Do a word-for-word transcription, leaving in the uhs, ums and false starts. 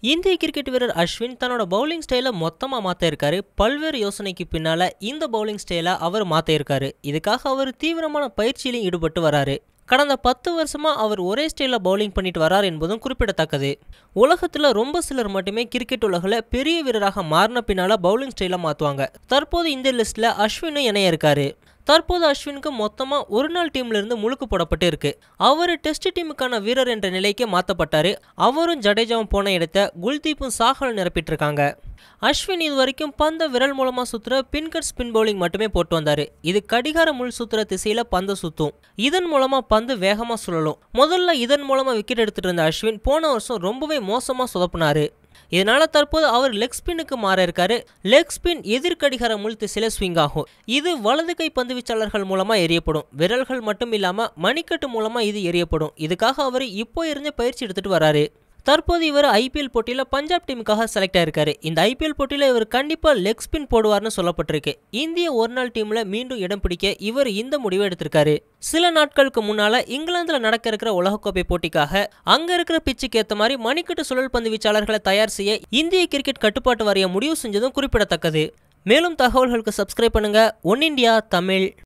இந்திய கிரிக்கெட் வீரர் அஸ்வின் தன்னோட பவுலிங் ஸ்டைலை மொத்தமாக மாற்ற இருக்காரு. பல்வேறு யோசனைக்கு பின்னால இந்த பவுலிங் ஸ்டைலை அவர் மாற்ற இருக்காரு. இதுக்காக அவர் தீவிரமான பயிற்சியிலும் ஈடுபட்டு வராரு. கடந்த பத்து வருஷமா அவர் ஒரே ஸ்டைலில் பவுலிங் பண்ணிட்டு வரார் என்பதும் குறிப்பிடத்தக்கது. உலகத்தில் ரொம்ப சிலர் மட்டுமே கிரிக்கெட் உலகில் பெரிய வீரராக மாறின பின்னால பவுலிங் ஸ்டைலை மாற்றுவாங்க. தற்போது இந்த லிஸ்ட்ல அஸ்வினும் இணைய இருக்காரு. தற்போது அஸ்வினுக்கு மொத்தமா ஒரு நாள் டீம்ல இருந்து முழுக்கு போடப்பட்டு இருக்கு. அவரு டெஸ்ட் டீமுக்கான வீரர் என்ற நிலைக்கு மாற்றப்பட்டாரு. அவரும் ஜடேஜாவும் போன இடத்த குல்தீப்பும் சாகல் நிரப்பிட்டு இருக்காங்க. அஸ்வின் இது வரைக்கும் பந்த விரல் மூலமா சுத்துற பின்கட் ஸ்பின் பவுலிங் மட்டுமே போட்டு வந்தாரு. இது கடிகார முள் சுத்துற திசையில பந்து சுத்தும். இதன் மூலமா பந்து வேகமா சுழலும். முதல்ல இதன் மூலமா விக்கெட் எடுத்துட்டு இருந்த அஸ்வின் போன வருஷம் ரொம்பவே மோசமா சொதப்பினாரு. இதனால தற்போது அவர் லெக் ஸ்பின்னுக்கு மாற இருக்காரு. லெக் ஸ்பின் எதிர்கடிகார முள் திசையில ஸ்விங் ஆகும். இது வலது கை பந்து வீச்சாளர்கள் மூலமா எரியப்படும். விரல்கள் மட்டும் இல்லாம மணிக்கட்டு மூலமா இது எரியப்படும். இதுக்காக அவர் இப்போ இருந்து பயிற்சி எடுத்துட்டு வராரு. தற்போது இவர் ஐபிஎல் போட்டியில பஞ்சாப் டீமுக்காக செலக்ட் ஆயிருக்காரு. இந்த ஐபிஎல் போட்டியில இவர் கண்டிப்பா லெக் ஸ்பின் போடுவார்னு சொல்லப்பட்டிருக்கு. இந்திய ஒரு நாள் டீம்ல மீண்டும் இடம் பிடிக்க இவர் இந்த முடிவை எடுத்திருக்காரு. சில நாட்களுக்கு முன்னால இங்கிலாந்துல நடக்க இருக்கிற உலகக்கோப்பை போட்டிக்காக அங்க இருக்கிற பிச்சுக்கு ஏத்த மாதிரி மணிக்கட்டு சுழல் பந்து வீச்சாளர்களை தயார் செய்ய இந்திய கிரிக்கெட் கட்டுப்பாட்டு வாரியம் முடிவு செஞ்சதும் குறிப்பிடத்தக்கது. மேலும் தகவல்களுக்கு சப்ஸ்கிரைப் பண்ணுங்க ஒன் இண்டியா தமிழ்.